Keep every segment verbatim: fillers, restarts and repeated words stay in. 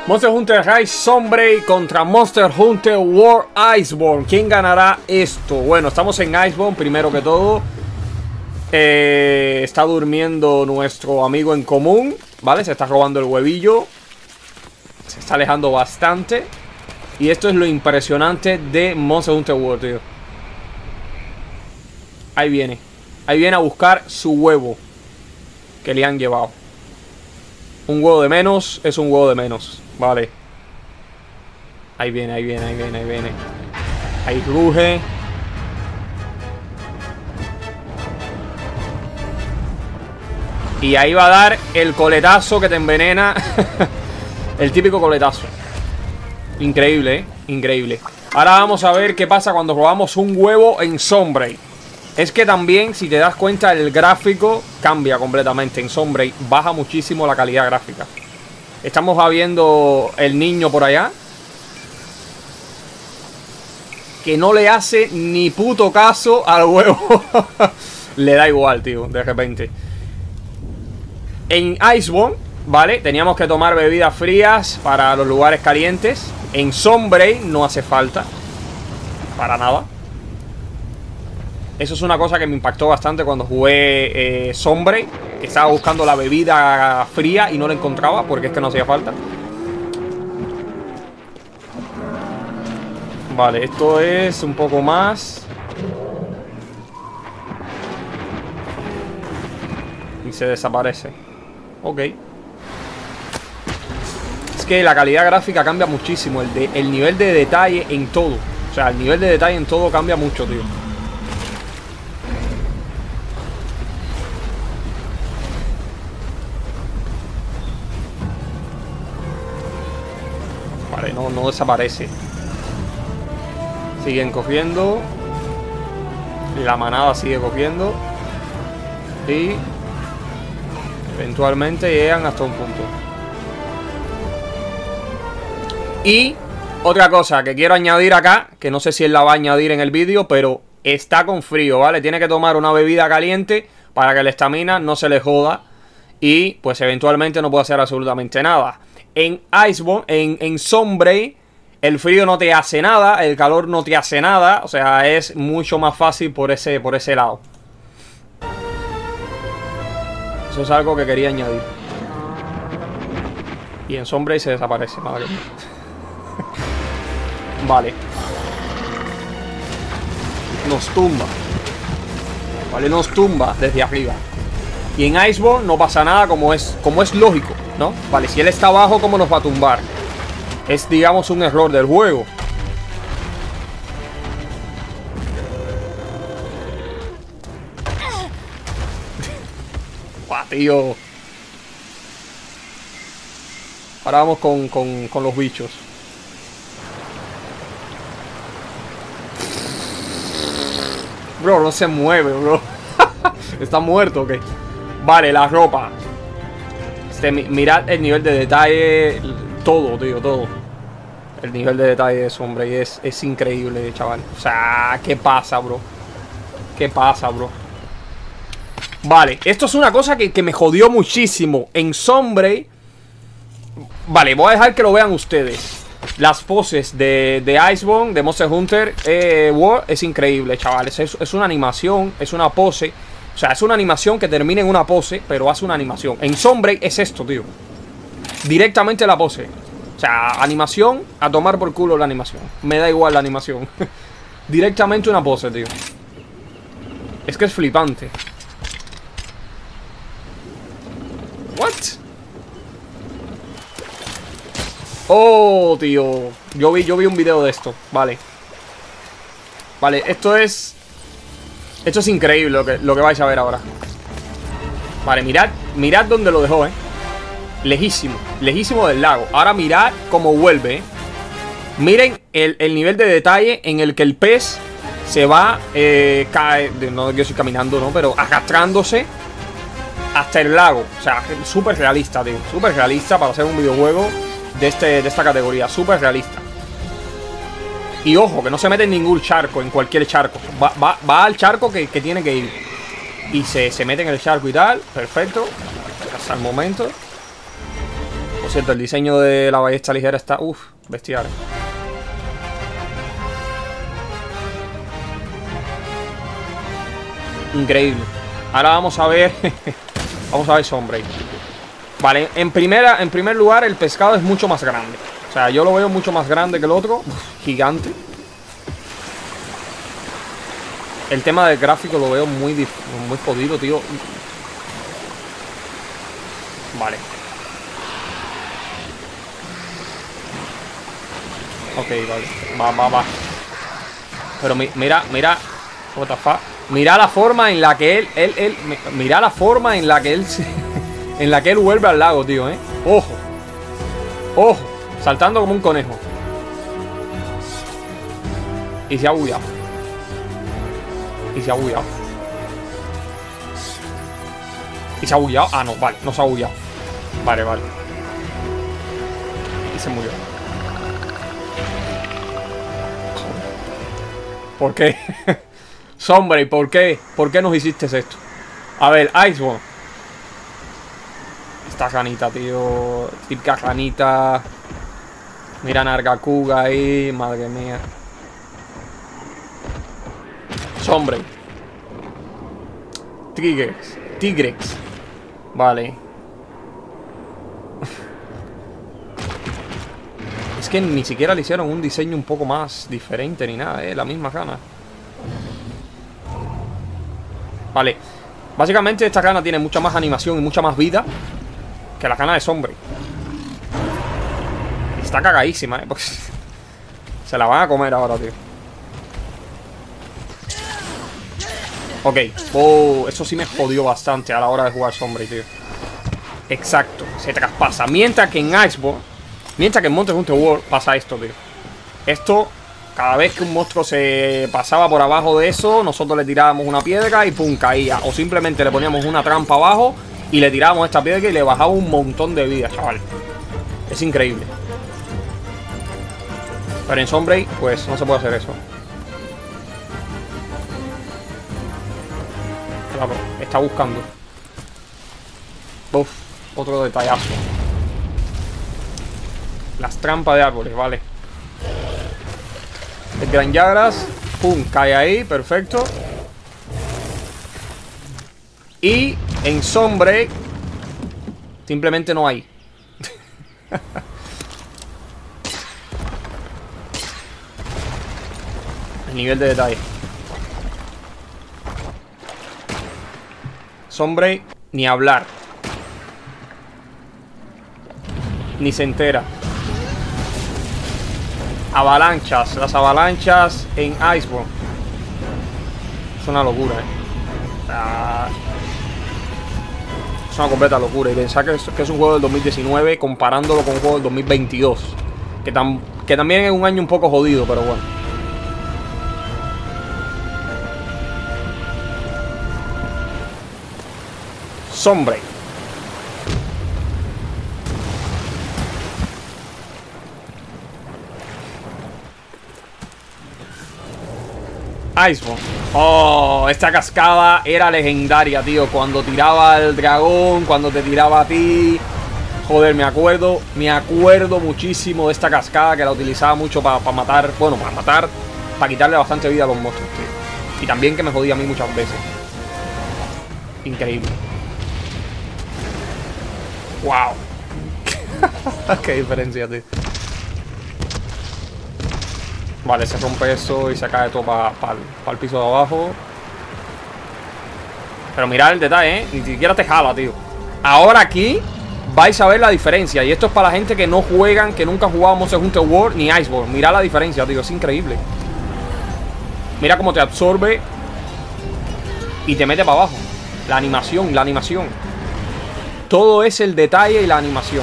Monster Hunter Rise Sunbreak contra Monster Hunter World Iceborne. ¿Quién ganará esto? Bueno, estamos en Iceborne primero que todo. eh, Está durmiendo nuestro amigo en común, ¿vale? Se está robando el huevillo. Se está alejando bastante. Y esto es lo impresionante de Monster Hunter World, tío. Ahí viene. Ahí viene a buscar su huevo que le han llevado. Un huevo de menos es un huevo de menos. Vale. Ahí viene, ahí viene, ahí viene, ahí viene. Ahí ruge. Y ahí va a dar el coletazo que te envenena. El típico coletazo. Increíble, ¿eh? Increíble. Ahora vamos a ver qué pasa cuando robamos un huevo en Sunbreak. Es que también, si te das cuenta, el gráfico cambia completamente. En Sunbreak baja muchísimo la calidad gráfica. Estamos viendo el niño por allá, que no le hace ni puto caso al huevo. Le da igual, tío, de repente. En Iceborne, ¿vale? Teníamos que tomar bebidas frías para los lugares calientes. En Sunbreak no hace falta para nada. Eso es una cosa que me impactó bastante cuando jugué eh, Sunbreak, que estaba buscando la bebida fría y no la encontraba porque es que no hacía falta. Vale, esto es un poco más. Y se desaparece. Ok. Es que la calidad gráfica cambia muchísimo. El, de, el nivel de detalle en todo. O sea, el nivel de detalle en todo cambia mucho, tío. Vale, no, no desaparece. Siguen cogiendo. La manada sigue cogiendo. Y eventualmente llegan hasta un punto. Y otra cosa que quiero añadir acá, que no sé si él la va a añadir en el vídeo, pero está con frío, ¿vale? Tiene que tomar una bebida caliente para que la estamina no se le joda. Y pues eventualmente no puede hacer absolutamente nada. En Iceborne, en, en Sunbreak, el frío no te hace nada, el calor no te hace nada. O sea, es mucho más fácil por ese, por ese lado. Eso es algo que quería añadir. Y en Sunbreak se desaparece, madre mía. Vale. Nos tumba. Vale, nos tumba desde arriba. Y en Iceborne no pasa nada, como es, como es lógico, ¿no? Vale, si él está abajo, ¿cómo nos va a tumbar? Es, digamos, un error del juego. ¡Buah, tío! Ahora vamos con, con, con los bichos. Bro, no se mueve, bro. ¿Está muerto o qué? Vale, la ropa. Este, mirad el nivel de detalle. Todo, tío, todo. El nivel de detalle de Sunbreak es, es increíble, chaval. O sea, ¿qué pasa, bro? ¿Qué pasa, bro? Vale, esto es una cosa que, que me jodió muchísimo en Sunbreak. Vale, voy a dejar que lo vean ustedes. Las poses de, de Iceborne, de Monster Hunter eh, World, es increíble, chavales. Es, es una animación, es una pose. O sea, es una animación que termina en una pose, pero hace una animación. En Sunbreak es esto, tío. Directamente la pose. O sea, animación, a tomar por culo la animación. Me da igual la animación. Directamente una pose, tío. Es que es flipante. What? Oh, tío. Yo vi, yo vi un video de esto. Vale. Vale, esto es... Esto es increíble lo que, lo que vais a ver ahora. Vale, mirad. Mirad dónde lo dejó, eh. Lejísimo. Lejísimo del lago. Ahora mirad cómo vuelve, eh. Miren el, el nivel de detalle en el que el pez se va... Eh, cae... No, yo estoy caminando, ¿no? Pero arrastrándose hasta el lago. O sea, súper realista, tío. Súper realista para hacer un videojuego de, este, de esta categoría. Súper realista. Y ojo, que no se mete en ningún charco, en cualquier charco. Va, va, va al charco que, que tiene que ir. Y se, se mete en el charco y tal. Perfecto. Hasta el momento. Por cierto, el diseño de la ballesta ligera está, uff, bestial. Increíble. Ahora vamos a ver. Vamos a ver Sombre. Vale, en primera, en primer lugar, el pescado es mucho más grande. O sea, yo lo veo mucho más grande que el otro. Uf, gigante. El tema del gráfico lo veo muy, muy jodido, tío. Vale. Ok, vale. Va, va, va. Pero mi, mira, mira. What the fuck. Mira la forma en la que él, él, él. Mira la forma en la que él se, en la que él vuelve al lago, tío, eh. Ojo. Ojo. Saltando como un conejo. Y se ha bugueado. Y se ha bugueado. Y se ha bugueado. Ah, no, vale, no se ha bugueado. Vale, vale. Y se murió. ¿Por qué? Sombre, ¿por qué? ¿Por qué nos hiciste esto? A ver, Iceborne. Esta ranita, tío. Típica ranita. Mira Nargacuga ahí. Madre mía. Sombre. Tigrex. Tigrex. Vale. Es que ni siquiera le hicieron un diseño un poco más diferente ni nada, eh. La misma gana. Vale. Básicamente esta gana tiene mucha más animación y mucha más vida que la gana de Sombre. Está cagadísima, eh. Porque se la van a comer ahora, tío. Ok, oh, eso sí me jodió bastante a la hora de jugar Sombre, tío. Exacto, se traspasa. Mientras que en Iceborne, mientras que en Monster Hunter World pasa esto, tío. Esto, cada vez que un monstruo se pasaba por abajo de eso, nosotros le tirábamos una piedra y pum, caía. O simplemente le poníamos una trampa abajo y le tirábamos esta piedra y le bajaba un montón de vida, chaval. Es increíble. Pero en Sombre, pues no se puede hacer eso. Claro, está buscando. Uf, otro detallazo. Las trampas de árboles, vale. El Gran Yagras, pum, cae ahí, perfecto. Y en Sombre simplemente no hay. El nivel de detalle. Sombre, ni hablar. Ni se entera. Avalanchas. Las avalanchas en Iceborne. Es una locura, eh. Ah, es una completa locura. Y pensar que es, que es un juego del dos mil diecinueve comparándolo con un juego del dos mil veintidós. Que, tam, que también es un año un poco jodido, pero bueno. Sombre. Iceborne. Oh, esta cascada era legendaria, tío. Cuando tiraba al dragón, cuando te tiraba a ti. Joder, me acuerdo, me acuerdo muchísimo de esta cascada, que la utilizaba mucho para pa matar. Bueno, para matar, para quitarle bastante vida a los monstruos, tío. Y también que me jodía a mí muchas veces. Increíble. Wow. Qué diferencia, tío. Vale, se rompe eso y se cae todo para pa, pa el piso de abajo. Pero mirad el detalle, ¿eh? Ni siquiera te jala, tío. Ahora aquí vais a ver la diferencia. Y esto es para la gente que no juegan, que nunca ha jugado Monster Hunter World ni Iceborne. Mirad la diferencia, tío. Es increíble. Mira cómo te absorbe y te mete para abajo. La animación, la animación. Todo es el detalle y la animación.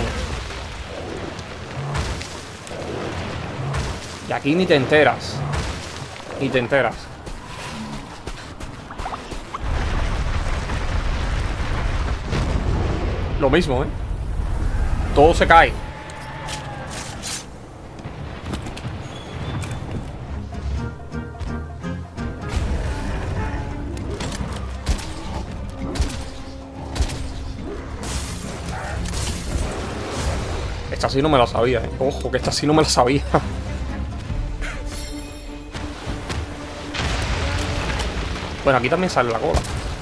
Y aquí ni te enteras. Ni te enteras. Lo mismo, ¿eh? Todo se cae. Esta sí no me la sabía, eh. Ojo, que esta sí no me la sabía. Bueno, aquí también sale la cola.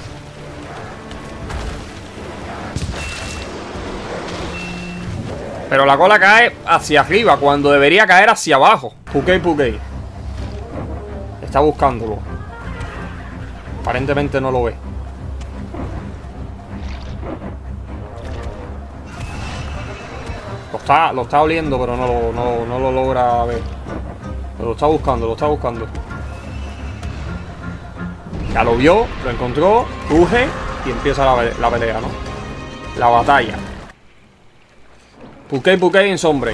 Pero la cola cae hacia arriba, cuando debería caer hacia abajo. Pukei, Pukei. Está buscándolo. Aparentemente no lo ve. Lo está, lo está oliendo, pero no lo, no, no lo logra ver. Pero lo está buscando, lo está buscando. Ya lo vio, lo encontró, ruge y empieza la, la pelea, ¿no? La batalla. Pukei, Pukei en Sombre.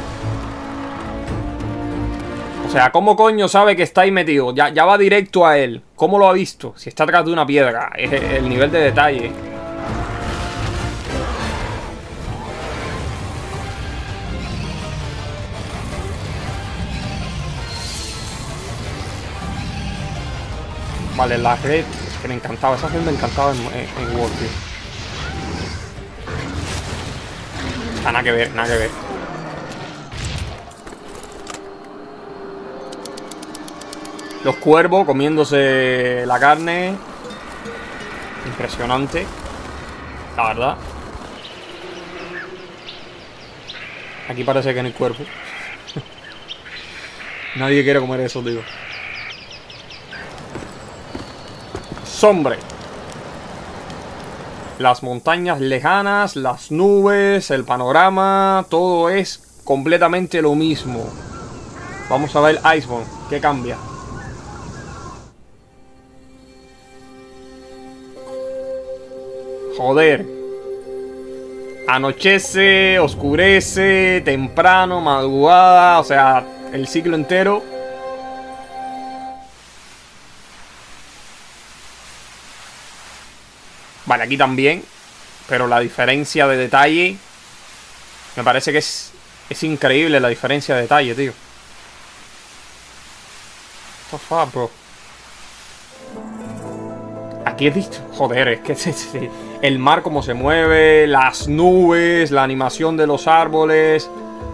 O sea, ¿cómo coño sabe que está ahí metido? Ya, ya va directo a él. ¿Cómo lo ha visto? Si está atrás de una piedra. Es el nivel de detalle. Vale, la red, es que me encantaba, esa red me encantaba en, en, en World, tío. Ah, nada que ver, nada que ver. Los cuervos comiéndose la carne. Impresionante, la verdad. Aquí parece que no hay cuervo. Nadie quiere comer eso, tío. Sombre. Las montañas lejanas, las nubes, el panorama, todo es completamente lo mismo. Vamos a ver Iceborne, ¿qué cambia? Joder. Anochece, oscurece, temprano, madrugada, o sea, el ciclo entero. Vale, aquí también. Pero la diferencia de detalle me parece que es, es increíble la diferencia de detalle, tío. What the fuck, bro. Aquí es visto. Joder, es que es, es, es, el mar como se mueve, las nubes, la animación de los árboles,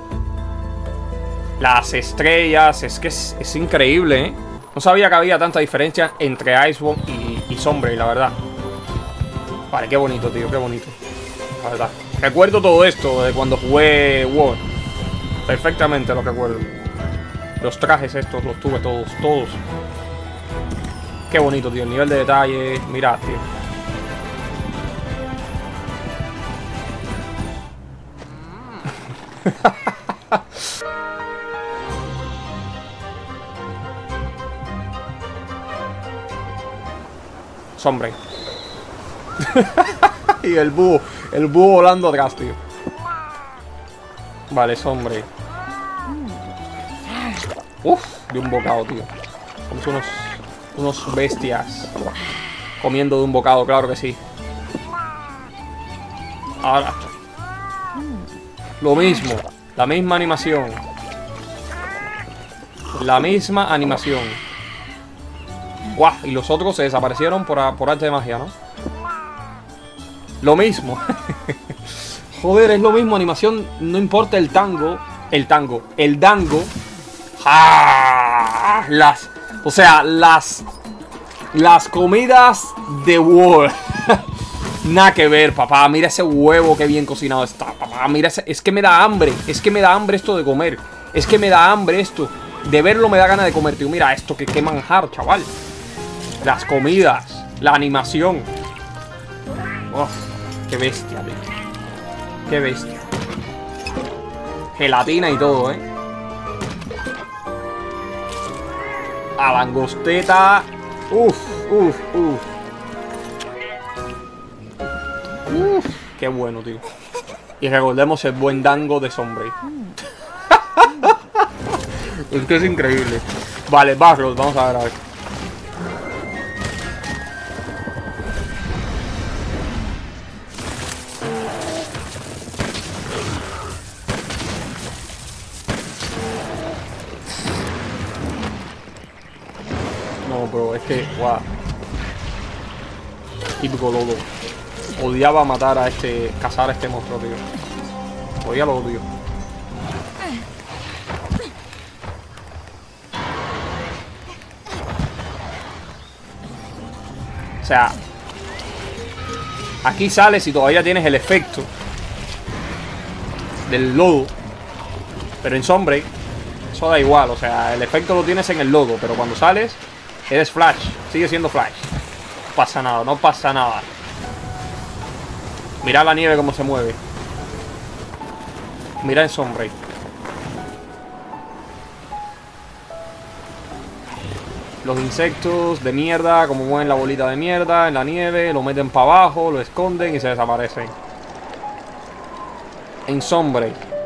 las estrellas. Es que es, es increíble, ¿eh? No sabía que había tanta diferencia entre Iceborne y, y Sombre, la verdad. Vale, qué bonito, tío, qué bonito. La verdad. Recuerdo todo esto de cuando jugué World. Perfectamente lo recuerdo. Los trajes estos los tuve todos, todos. Qué bonito, tío, el nivel de detalle. Mirad, tío. Sombre. Y el búho, el búho volando atrás, tío. Vale, Sombre. Uf, de un bocado, tío. Somos unos, unos bestias comiendo de un bocado, claro que sí. Ahora lo mismo, la misma animación. La misma animación. Guau, y los otros se desaparecieron por, por arte de magia, ¿no? Lo mismo. Joder, es lo mismo, animación. No importa el tango. El tango, el dango. ¡Ah! Las, o sea, las Las comidas de World. Nada que ver, papá. Mira ese huevo, que bien cocinado está, papá. Mira ese, es que me da hambre. Es que me da hambre esto de comer. Es que me da hambre esto. De verlo me da ganas de comer, tío. Mira esto, que qué manjar, chaval. Las comidas, la animación. Uf, qué bestia, tío. Qué bestia. Gelatina y todo, eh. A langosteta. Uf, uf, uf. Uf, qué bueno, tío. Y recordemos el buen dango de Sombre. Es que es increíble. Vale, Barros, vamos a ver, a ver. No, bro, es que, guau. Típico Lodo. Odiaba matar a este, cazar a este monstruo, tío. Odia lo odio. O sea, aquí sales y todavía tienes el efecto del lodo. Pero en Sunbreak eso da igual, o sea, el efecto lo tienes en el lodo, pero cuando sales eres Flash, sigue siendo Flash. No pasa nada, no pasa nada. Mira la nieve cómo se mueve. Mira en Sunbreak. Los insectos de mierda, como mueven la bolita de mierda en la nieve, lo meten para abajo, lo esconden y se desaparecen. En Sunbreak.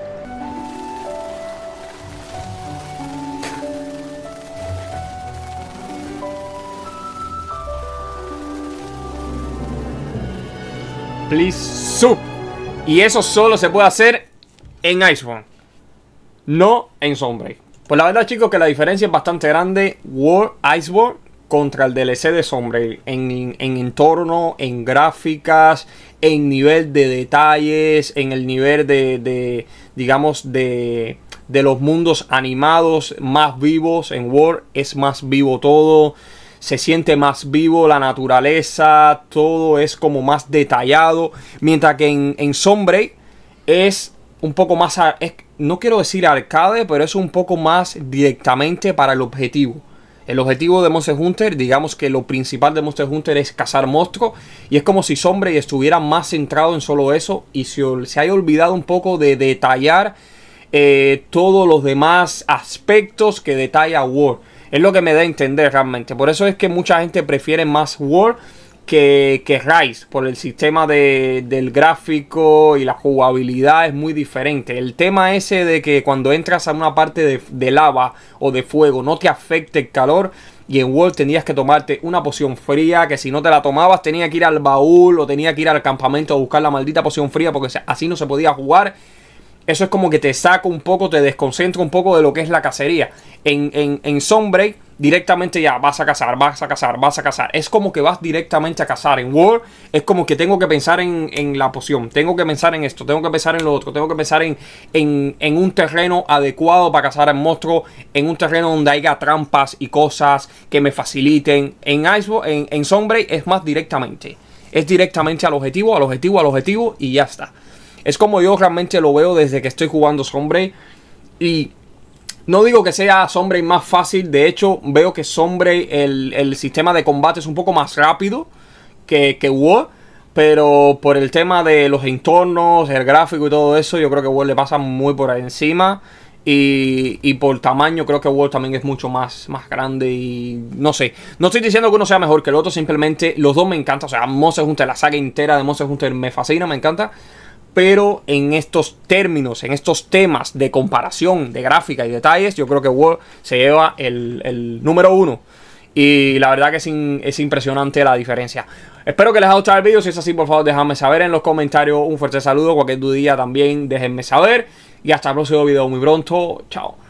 Please sub. Y eso solo se puede hacer en Iceborne, no en Sunbreak. Pues la verdad, chicos, que la diferencia es bastante grande. World Iceborne contra el D L C de Sunbreak. En, en entorno, en gráficas, en nivel de detalles, en el nivel de, de digamos, de, de los mundos animados más vivos. En World es más vivo todo. Se siente más vivo la naturaleza, todo es como más detallado. Mientras que en, en Sunbreak es un poco más, es, no quiero decir arcade, pero es un poco más directamente para el objetivo. El objetivo de Monster Hunter, digamos que lo principal de Monster Hunter es cazar monstruos. Y es como si Sunbreak estuviera más centrado en solo eso y se, se haya olvidado un poco de detallar eh, todos los demás aspectos que detalla World. Es lo que me da a entender realmente. Por eso es que mucha gente prefiere más World que, que Rise. Por el sistema de, del gráfico y la jugabilidad es muy diferente. El tema ese de que cuando entras a una parte de, de lava o de fuego no te afecte el calor. Y en World tenías que tomarte una poción fría, que si no te la tomabas tenía que ir al baúl o tenía que ir al campamento a buscar la maldita poción fría, porque así no se podía jugar. Eso es como que te saca un poco, te desconcentra un poco de lo que es la cacería. En, en, en Sunbreak directamente ya vas a cazar, vas a cazar, vas a cazar. Es como que vas directamente a cazar. En World es como que tengo que pensar en, en la poción, tengo que pensar en esto, tengo que pensar en lo otro, tengo que pensar en, en, en un terreno adecuado para cazar al monstruo, en un terreno donde haya trampas y cosas que me faciliten. En Iceborne, en, en Sunbreak es más directamente. Es directamente al objetivo, al objetivo, al objetivo y ya está. Es como yo realmente lo veo desde que estoy jugando Sunbreak. Y no digo que sea Sunbreak más fácil. De hecho, veo que Sunbreak, el, el sistema de combate es un poco más rápido que, que World. Pero por el tema de los entornos, el gráfico y todo eso, yo creo que World le pasa muy por encima. Y, y por tamaño creo que World también es mucho más, más grande y no sé. No estoy diciendo que uno sea mejor que el otro, simplemente los dos me encantan. O sea, Monster Hunter, la saga entera de Monster Hunter me fascina, me encanta. Pero en estos términos, en estos temas de comparación de gráfica y detalles, yo creo que World se lleva el, el número uno. Y la verdad que es, in, es impresionante la diferencia. Espero que les haya gustado el vídeo. Si es así, por favor, dejadme saber en los comentarios. Un fuerte saludo. Cualquier dudilla también déjenme saber. Y hasta el próximo video muy pronto. Chao.